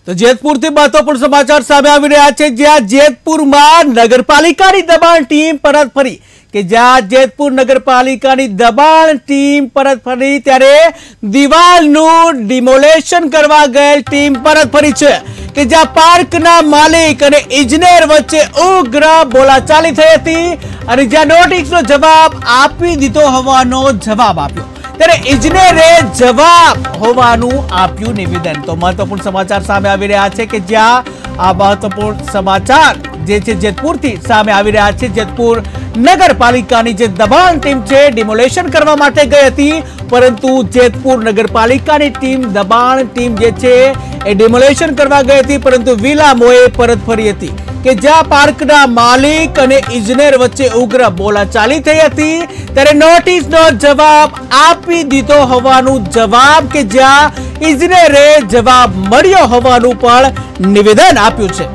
તો જેતપુરથી મહત્વપૂર્ણ સમાચાર સામે આવી રહ્યા છે, જ્યાં જેતપુરમાં નગરપાલિકાની દબાણ ટીમ પરત ફરી કે જ્યાં જેતપુર નગરપાલિકાની દબાણ ટીમ પરત ફરી ત્યારે દિવાલનું ડિમોલેશન કરવા ગયેલ ટીમ પરત ફરી છે કે જ્યાં પાર્કના માલિક અને ઇજનેર વચ્ચે ઉગ્ર બોલાચાલી થઈ હતી અને જ્યાં નોટિસનો જવાબ આપી દીધો હોવાનો જવાબ આપ્યો ત્યારે ઇજનેરે જવાબ હોવાનું આપ્યું નિવેદન। તો મહત્વપૂર્ણ સમાચાર સામે આવી રહ્યા છે કે જ્યાં આ મહત્વપૂર્ણ સમાચાર જે છે જેતપુરથી સામે આવી રહ્યા છે। જેતપુર નગરપાલિકાની જે દબાણ ટીમ છે ડિમોલેશન કરવા માટે ગઈ હતી, પરંતુ જેતપુર નગરપાલિકાની ટીમ દબાણ ટીમ જે છે એ ડિમોલેશન કરવા ગઈ હતી, પરંતુ વિલામોએ પરત ફરી હતી કે જ્યાં પાર્કના માલિક અને ઇજનેર વચ્ચે ઉગ્ર બોલાચાલી થઈ હતી ત્યારે નોટિસનો જવાબ આપી દીધો હોવાનું જવાબ કે જ્યાં ઇજનેરે જવાબ મળ્યો હોવાનું પણ નિવેદન આપ્યું છે।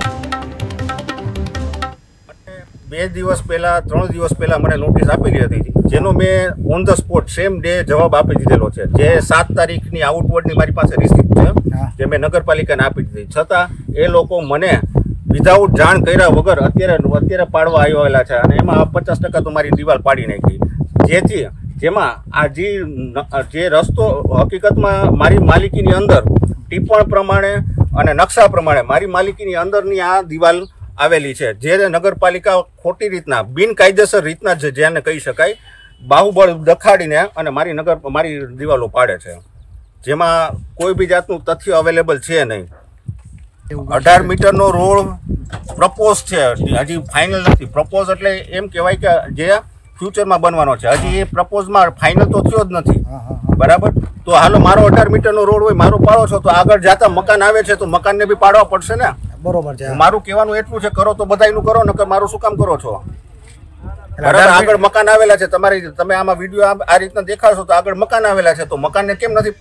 2 દિવસ પહેલા 3 દિવસ પહેલા મને નોટિસ આપેલી હતી, જેનો મેં on the spot same day જવાબ આપી દીધેલો છે। જે 7 તારીખની આઉટવર્ડની મારી પાસે રિસિપ્ટ છે, જે મેં નગરપાલિકાને આપી દીધી, છતાં એ લોકો મને વિધાઉટ જાણ કર્યા વગર અત્યારે પાડવા આવેલા છે અને એમાં 50% તો મારી દિવાલ પાડી નાખી। જેમાં આ જે રસ્તો હકીકતમાં મારી માલિકીની અંદર ટીપણ પ્રમાણે અને નકશા પ્રમાણે મારી માલિકીની અંદરની આ દિવાલ આવેલી છે, જે નગરપાલિકા ખોટી રીતના બિનકાયદેસર રીતના જેને કહી શકાય બાહુબળ દખાડીને અને મારી દિવાલો પાડે છે, જેમાં કોઈ બી જાતનું તથ્ય અવેલેબલ છે નહીં। 18 મીટરનો રોડ પ્રપોઝ છે, હજી ફાઇનલ નથી। પ્રપોઝ એટલે એમ કહેવાય કે જે ફ્યુચરમાં બનવાનો છે, હજી એ પ્રપોઝમાં ફાઇનલ તો થયો જ નથી, બરાબર। તો હાલો મારો 18 મીટરનો રોડ હોય, મારો પાડો છો, તો આગળ જતા મકાન આવે છે તો મકાનને બી પાડવા પડશે ને, બરોબર છે। મારું કહેવાનું એટલું છે, કરો તો બધાયનું કરો, નકર મારું શું કામ કરો છો, બરાબર। આગળ મકાન આવેલા છે, તમે આમાં વિડીયો આ રીતના દેખાડશો તો આગળ મકાન આવેલા છે, તો મકાનને કેમ નથી